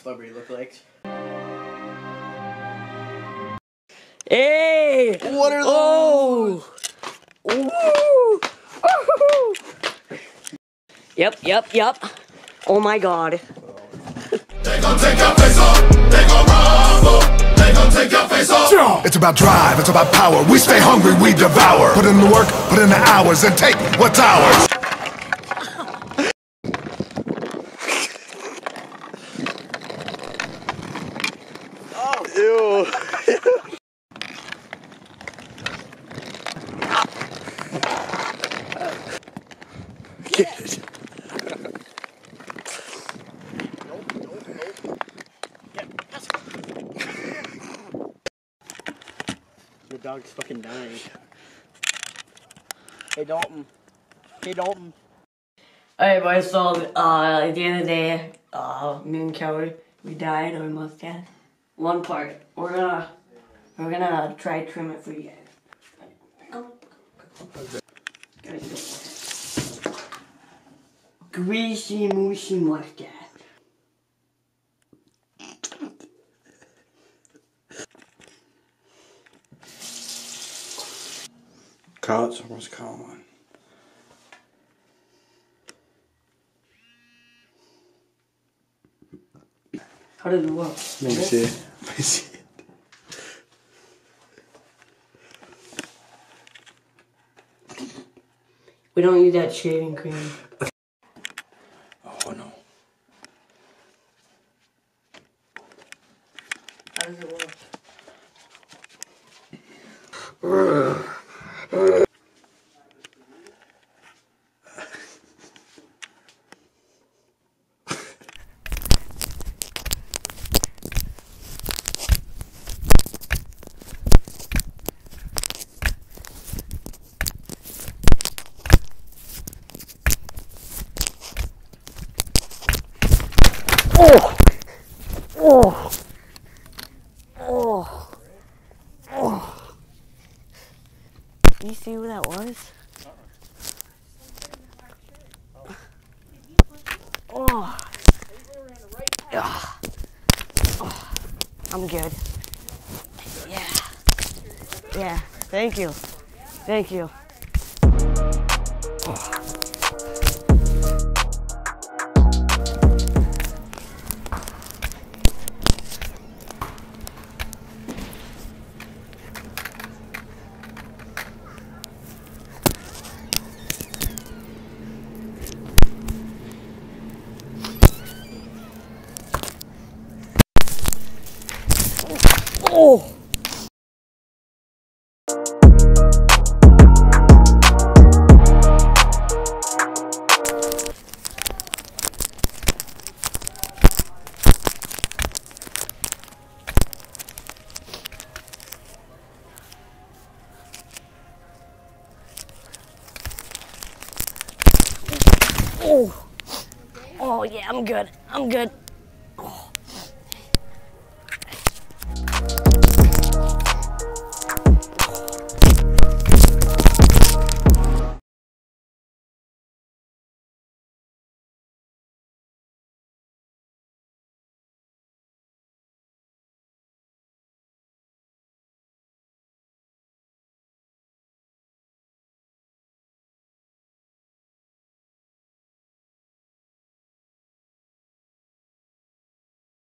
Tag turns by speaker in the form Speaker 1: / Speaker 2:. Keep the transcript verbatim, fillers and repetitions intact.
Speaker 1: celebrity lookalikes.
Speaker 2: Hey!
Speaker 1: What are
Speaker 2: those? Oh! Yep, yep, yep. Oh my god.
Speaker 3: They gon' take your face off. They gon' rumble. They gon' take your face off. It's about drive. It's about power. We stay hungry. We devour. Put in the work. Put in the hours and take what's ours.
Speaker 1: Oh, ew. Get. The dog's fucking dying. Hey Dalton. Hey Dalton.
Speaker 2: Alright boys, so uh, at the end of the day, uh, me and Kelly, we died, or we must have. One part. We're gonna, we're gonna try to trim it for you guys. Greasy moosey mustache.
Speaker 4: Cards, what's the card one?
Speaker 2: How does it work?
Speaker 4: Let me see it. Let me see it.
Speaker 2: We don't use that shaving cream.
Speaker 4: Oh no.
Speaker 2: How does it work? Oh! Oh! Oh! Oh! You see who that was? Oh! Oh! I'm good. Yeah. Yeah. Thank you. Thank you. Oh. Oh! Oh! Oh yeah, I'm good. I'm good. Oh.